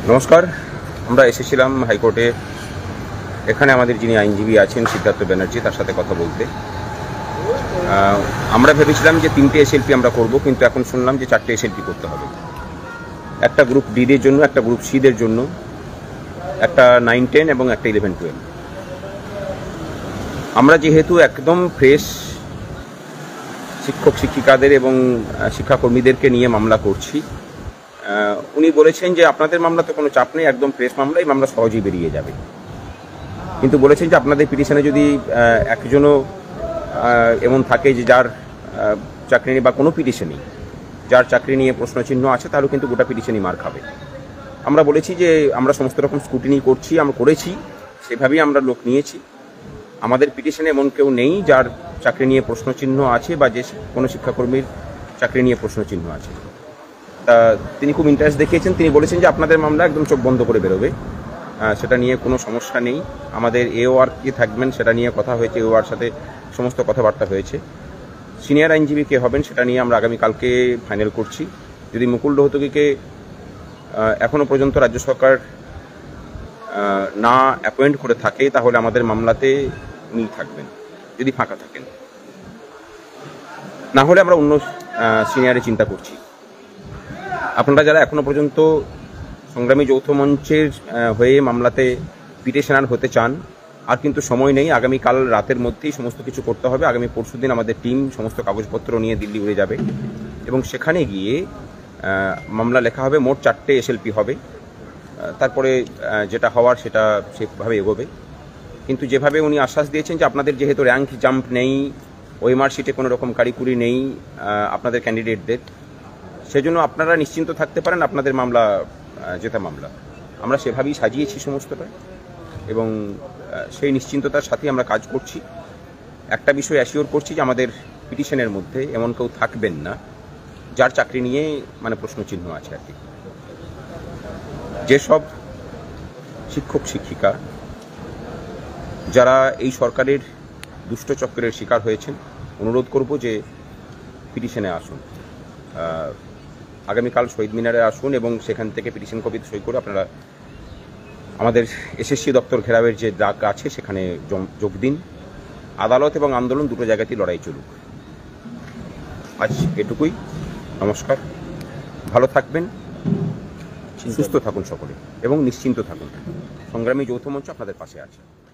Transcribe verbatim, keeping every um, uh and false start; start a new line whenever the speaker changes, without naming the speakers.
নমস্কার। আমরা এসেছিলাম হাইকোর্টে, এখানে আমাদের যিনি আইনজীবী আছেন সিদ্ধার্থ ব্যানার্জি, তার সাথে কথা বলতে। আমরা ভেবেছিলাম যে তিনটে এসএলপি আমরা করব, কিন্তু এখন শুনলাম যে চারটে এসএলপি করতে হবে। একটা গ্রুপ ডিদের জন্য, একটা গ্রুপ সিদের জন্য, একটা নাইন টেন এবং একটা ইলেভেন টুয়েলভ। আমরা যেহেতু একদম ফ্রেশ শিক্ষক শিক্ষিকাদের এবং শিক্ষাকর্মীদেরকে নিয়ে মামলা করছি, উনি বলেছেন যে আপনাদের মামলা তো কোনো চাপ নেই, একদম ফ্রেশ মামলা, এই মামলা সহজেই বেরিয়ে যাবে। কিন্তু বলেছেন যে আপনাদের পিটিশনে যদি একজনও এমন থাকে যে যার চাকরি নিয়ে বা কোনো পিটিশনই যার চাকরি নিয়ে প্রশ্নচিহ্ন আছে, তাহলে কিন্তু গোটা পিটিশনই মার খাবে। আমরা বলেছি যে আমরা সমস্ত রকম স্ক্রুটিনি করছি, আমরা করেছি, সেভাবেই আমরা লোক নিয়েছি। আমাদের পিটিশনে এমন কেউ নেই যার চাকরি নিয়ে প্রশ্নচিহ্ন আছে বা যে কোনো শিক্ষাকর্মীর চাকরি নিয়ে প্রশ্নচিহ্ন আছে। তা তিনি খুব ইন্টারেস্ট দেখিয়েছেন। তিনি বলেছেন যে আপনাদের মামলা একদম চোখ বন্ধ করে বেরোবে, সেটা নিয়ে কোনো সমস্যা নেই। আমাদের এওআর কে থাকবেন সেটা নিয়ে কথা হয়েছে, এওআর সাথে সমস্ত কথাবার্তা হয়েছে। সিনিয়র আইনজীবী কে হবেন সেটা নিয়ে আমরা আগামীকালকে ফাইনাল করছি। যদি মুকুল রোহতগিকে এখনও পর্যন্ত রাজ্য সরকার না অ্যাপয়েন্ট করে থাকে, তাহলে আমাদের মামলাতে উনি থাকবেন যদি ফাঁকা থাকেন। না হলে আমরা অন্য সিনিয়রে চিন্তা করছি। আপনারা যারা এখনো পর্যন্ত সংগ্রামী যৌথ মঞ্চের হয়ে মামলাতে পিটিশনার হতে চান, আর কিন্তু সময় নেই। আগামীকাল রাতের মধ্যেই সমস্ত কিছু করতে হবে। আগামী পরশু দিন আমাদের টিম সমস্ত কাগজপত্র নিয়ে দিল্লি উড়ে যাবে এবং সেখানে গিয়ে মামলা লেখা হবে। মোট চারটে এসএলপি হবে, তারপরে যেটা হওয়ার সেটা সেভাবে এগোবে। কিন্তু যেভাবে উনি আশ্বাস দিয়েছেন যে আপনাদের যেহেতু র্যাঙ্ক জাম্প নেই, ওএমআর শিটে কোনো রকম কারিকুরি নেই আপনাদের ক্যান্ডিডেটদের, সেজন্য আপনারা নিশ্চিন্ত থাকতে পারেন, আপনাদের মামলা জেতা মামলা। আমরা সেভাবেই সাজিয়েছি সমস্তটা এবং সেই নিশ্চিন্ততার সাথেই আমরা কাজ করছি। একটা বিষয় অ্যাসিওর করছি যে আমাদের পিটিশনের মধ্যে এমন কেউ থাকবেন না যার চাকরি নিয়ে মানে প্রশ্নচিহ্ন আছে আর কি। যেসব শিক্ষক শিক্ষিকা যারা এই সরকারের দুষ্টচক্রের শিকার হয়েছেন, অনুরোধ করব যে পিটিশনে আসুন, আগামীকাল শহীদ মিনারে আসুন এবং সেখান থেকে পিটিশন কপি সই করে আপনারা আমাদের এসএসসি দপ্তর ঘেরাওয়ের যে ডাক আছে সেখানে যোগ দিন। আদালত এবং আন্দোলন দুটো জায়গাতেই লড়াই চলুক। আজ এটুকুই। নমস্কার। ভালো থাকবেন, সুস্থ থাকুন সকলে এবং নিশ্চিন্ত থাকুন। সংগ্রামী যৌথ মঞ্চ আপনাদের পাশে আছে।